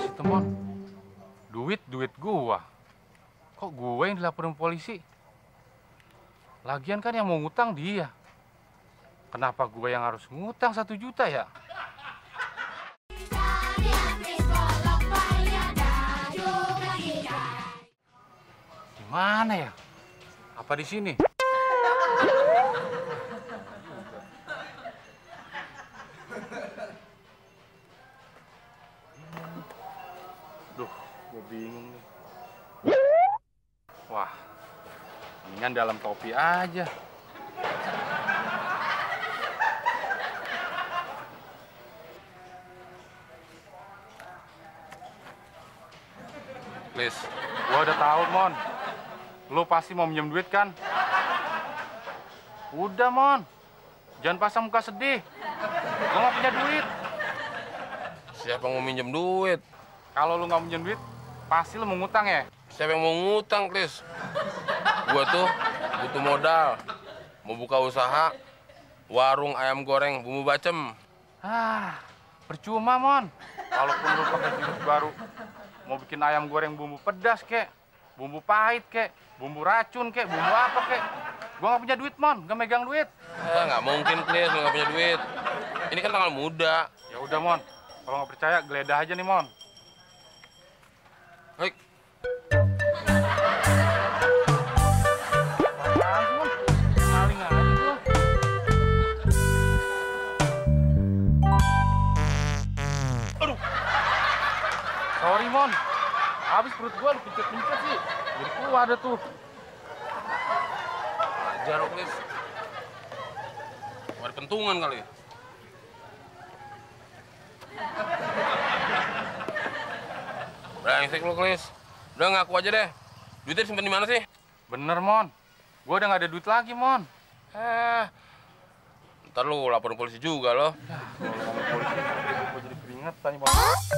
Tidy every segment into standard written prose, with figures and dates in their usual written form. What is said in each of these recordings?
sih, Temon? Duit gua. Kok gua yang dilaporin polisi? Lagian kan yang mau ngutang dia. Kenapa gua yang harus ngutang 1 juta ya? Di mana ya? Apa di sini? Duh, gue bingung nih. Wah, mendingan dalam topi aja. Please, gua udah tahu, Mon. Lu pasti mau minjem duit kan? Udah, Mon. Jangan pasang muka sedih. Gua nggak punya duit. Siapa yang mau minjem duit? Kalau lu nggak minjem duit, pasti lu mau ngutang ya? Siapa yang mau ngutang, Chris? Gua tuh butuh modal. Mau buka usaha warung ayam goreng bumbu bacem. Percuma, Mon. Kalaupun lu pakai jurus baru, mau bikin ayam goreng bumbu pedas kek, bumbu pahit kek, bumbu racun kek, bumbu apa kek. Gua nggak punya duit, Mon. Nggak megang duit. Nggak mungkin, Chris, lu nggak punya duit. Ini kan tanggal muda. Ya udah, Mon. Kalau nggak percaya, geledah aja nih, Mon. Hei. Apaan sih, Mon? Maling aja gua. Aduh. Sorry, Mon. Habis perut gua lu pincet-pincet sih. Jadi keluar ada tuh. Ajar lo, Chris. Ada pentungan kali. Brengsek lo, Chris. Udah ngaku aja deh. Duitnya disimpan di mana sih? Bener, Mon. Gua udah nggak ada duit lagi, Mon. Ntar lu laporin polisi juga lo. Kalau ngomong polisi, gua jadi keringetan nih, Mon.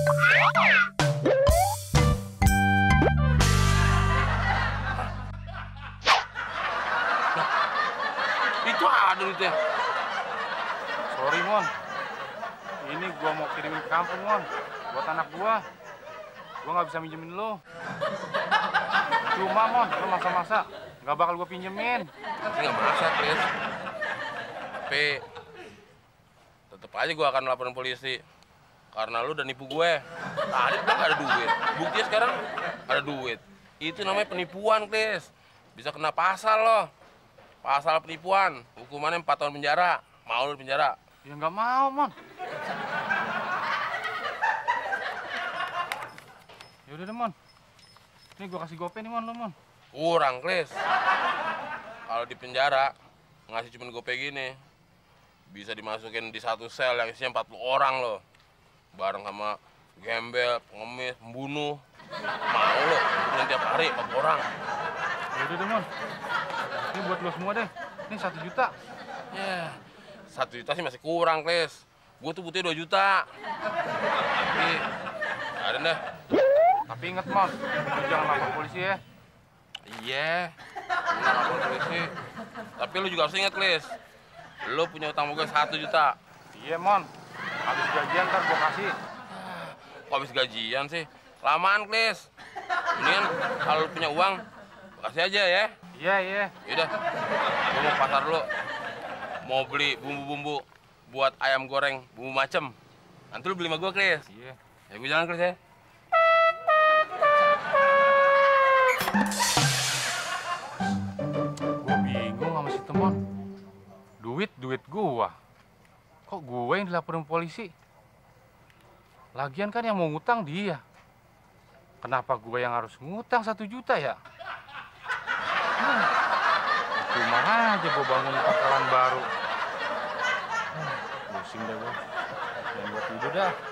Itu ada duitnya. Sorry, Mon. Ini gua mau kirimin ke kampung, Mon. Buat anak gua. Gua nggak bisa minjemin lo. Cuma, Mon, lo masa-masa nggak bakal gua pinjemin. Sih nggak maksa, Chris. Tapi tetep aja gue akan laporin polisi. Karena lu udah nipu gue. Tadi bilang nggak ada duit. Buktinya sekarang ada duit. Itu namanya penipuan, Chris. Bisa kena pasal lo. Pasal penipuan. Hukumannya 4 tahun penjara. Mau lu di penjara? Ya nggak mau, Mon. Ya udah deh, Mon. Ini gua kasih gope nih, Mon, lo, Mon. Kurang, Chris. Kalau di penjara ngasih cuma gope gini, bisa dimasukin di satu sel yang isinya 40 orang lo. Bareng sama gembel, pengemis, pembunuh. Mau lo, hukuman tiap hari 40 orang. Ya udah deh, Mon. Ini buat lo semua deh. Ini 1 juta. Ya, 1 juta sih masih kurang, Chris. Gue tuh butuhnya 2 juta. Tapi, ada deh. Tapi inget, Mon, lo jangan lapor polisi ya. Iya, gue nggak lapor polisi. Tapi lu juga harus ingat, Chris. Lu punya utang sama gue 1 juta. Iya, Mon. Habis gajian ntar gua kasih. Kok habis gajian sih? Lamaan, Chris. Mendingan kalau lu punya uang, kasih aja ya. Iya, iya. Yaudah, gue mau ke pasar dulu. Mau beli bumbu-bumbu buat ayam goreng bumbu macem. Nanti lu beli sama gue, Chris. Iya. Ya, gue jalan, Chris ya. Gua bingung sama si Temon. Duit gua. Kok gua yang dilaporin polisi? Lagian kan yang mau ngutang dia. Kenapa gua yang harus ngutang 1 juta ya? Cuma aja gua bangun pangkalan baru. Pusing dah gua. Yang gua tidur dah.